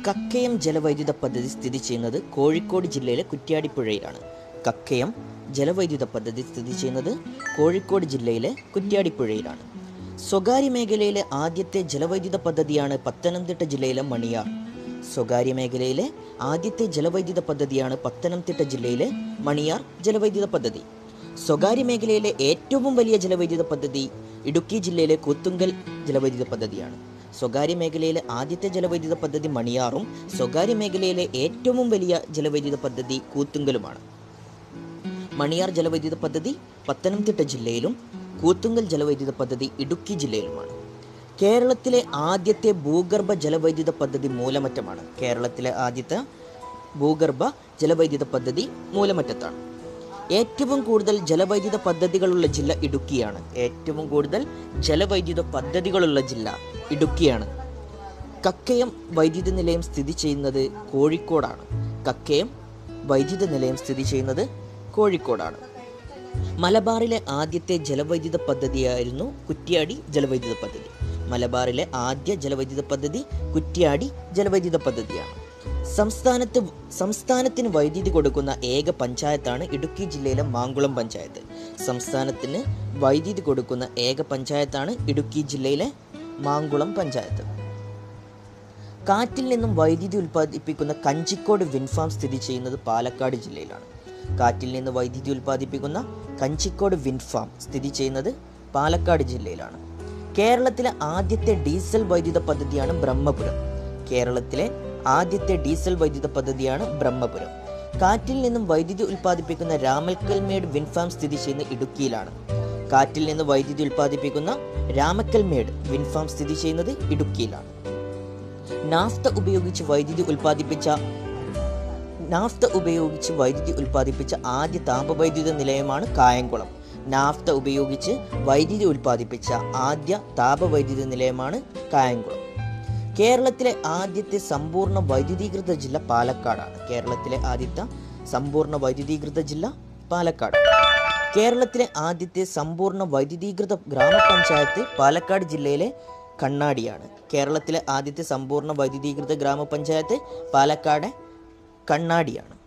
കക്കയം ജലവൈദ്യുത പദ്ധതി സ്ഥിതി ചെയ്യുന്നത് കോഴിക്കോട് ജില്ലയിലെ കുറ്റ്യാടിപ്പുഴയിലാണ്. കക്കയം ജലവൈദ്യുത പദ്ധതി സ്ഥിതി ചെയ്യുന്നത് കോഴിക്കോട് ജില്ലയിലെ കുറ്റ്യാടിപ്പുഴയിലാണ്. സ്വകാര്യ മേഖലയിലെ ആദ്യത്തെ ജലവൈദ്യുത പദ്ധതിയാണ് പത്തനംതിട്ട ജില്ലയിലെ മണിയാർ. സ്വകാര്യ മേഖലയിലെ ആദ്യത്തെ ജലവൈദ്യുത പദ്ധതിയാണ് പത്തനംതിട്ട ജില്ലയിലെ മണിയാർ ജലവൈദ്യുത പദ്ധതി. സ്വകാര്യ മേഖലയിലെ ഏറ്റവും വലിയ ജലവൈദ്യുത പദ്ധതി ഇടുക്കി ജില്ലയിലെ കൂത്തുങ്കൽ ജലവൈദ്യുത പദ്ധതിയാണ്. സ്വകാര്യ മേഖലയിലെ ആദ്യത്തെ ജലവൈദ്യുത പദ്ധതി മണിയാറും സ്വകാര്യ മേഖലയിലെ ഏറ്റവും വലിയ ജലവൈദ്യുത പദ്ധതി കൂത്തുങ്കലുമാണ്. മണിയാർ ജലവൈദ്യുത പദ്ധതി പത്തനംതിട്ട ജില്ലയിലും കൂത്തുങ്കൽ ജലവൈദ്യുത പദ്ധതി ഇടുക്കി ജില്ലയിലുമാണ്. കേരളത്തിലെ ആദ്യത്തെ ഭൂഗർഭ ജലവൈദ്യുത പദ്ധതി മൂലമറ്റമാണ്. കേരളത്തിലെ ആദ്യത്തെ ഭൂഗർഭ ജലവൈദ്യുത പദ്ധതി മൂലമറ്റത്താണ്. ഏറ്റവും കൂടുതൽ ജലവൈദ്യുത പദ്ധതികളുള്ള ജില്ല ഇടുക്കിയാണ്. ഏറ്റവും കൂടുതൽ ജലവൈദ്യുത പദ്ധതികളുള്ള ജില്ല ഇടുക്കിയാണ്. കക്കയം വൈദ്യുത നിലയം സ്ഥിതി ചെയ്യുന്നത് കോഴിക്കോടാണ്. കക്കയം വൈദ്യുത നിലയം സ്ഥിതി ചെയ്യുന്നത് കോഴിക്കോടാണ്. മലബാറിലെ ആദ്യത്തെ ജലവൈദ്യുത പദ്ധതിയായിരുന്നു കുറ്റ്യാടി ജലവൈദ്യുത പദ്ധതി. മലബാറിലെ ആദ്യ ജലവൈദ്യുത പദ്ധതി കുറ്റ്യാടി ജലവൈദ്യുത പദ്ധതിയാണ്. സംസ്ഥാനത്തിന് വൈദ്യുതി കൊടുക്കുന്ന ഏക പഞ്ചായത്താണ് ഇടുക്കി ജില്ലയിലെ മാങ്കുളം പഞ്ചായത്ത്. സംസ്ഥാനത്തിന് വൈദ്യുതി കൊടുക്കുന്ന ഏക പഞ്ചായത്താണ് ഇടുക്കി ജില്ലയിലെ മാങ്കുളം പഞ്ചായത്ത്. കാറ്റിൽ നിന്നും വൈദ്യുതി ഉൽപ്പാദിപ്പിക്കുന്ന കഞ്ചിക്കോട് വിൻഫാം സ്ഥിതി ചെയ്യുന്നത് പാലക്കാട് ജില്ലയിലാണ്. കാറ്റിൽ നിന്ന് വൈദ്യുതി ഉൽപ്പാദിപ്പിക്കുന്ന കഞ്ചിക്കോട് വിൻഫാം സ്ഥിതി ചെയ്യുന്നത് പാലക്കാട് ജില്ലയിലാണ്. കേരളത്തിലെ ആദ്യത്തെ ഡീസൽ വൈദ്യുത പദ്ധതിയാണ് ബ്രഹ്മപുരം. കേരളത്തിലെ ആദ്യത്തെ ഡീസൽ വൈദ്യുത പദ്ധതിയാണ് ബ്രഹ്മപുരം. കാറ്റിൽ നിന്നും വൈദ്യുതി ഉൽപ്പാദിപ്പിക്കുന്ന രാമക്കൽമേട് വിൻഫാം സ്ഥിതി ചെയ്യുന്ന ഇടുക്കിയിലാണ്. കാറ്റിൽ നിന്ന് വൈദ്യുതി ഉൽപ്പാദിപ്പിക്കുന്ന രാമക്കൽമേട് വിൻഫാം സ്ഥിതി ചെയ്യുന്നത് ഇടുക്കിയിലാണ്. നാഫ്ത ഉപയോഗിച്ച് വൈദ്യുതി ഉൽപ്പാദിപ്പിച്ച ആദ്യ താപവൈദ്യുത നിലയമാണ് കായംകുളം. നാഫ്ത ഉപയോഗിച്ച് വൈദ്യുതി ഉൽപ്പാദിപ്പിച്ച ആദ്യ താപവൈദ്യുത നിലയമാണ് കായംകുളം. കേരളത്തിലെ ആദ്യത്തെ സമ്പൂർണ്ണ വൈദ്യുതീകൃത ജില്ല പാലക്കാടാണ്. കേരളത്തിലെ ആദ്യത്തെ സമ്പൂർണ്ണ വൈദ്യുതീകൃത ജില്ല പാലക്കാട്. കേരളത്തിലെ ആദ്യത്തെ സമ്പൂർണ്ണ വൈദ്യുതീകൃത ഗ്രാമപഞ്ചായത്ത് പാലക്കാട് ജില്ലയിലെ കണ്ണാടിയാണ്. കേരളത്തിലെ ആദ്യത്തെ സമ്പൂർണ്ണ വൈദ്യുതീകൃത ഗ്രാമപഞ്ചായത്ത് പാലക്കാട് കണ്ണാടിയാണ്.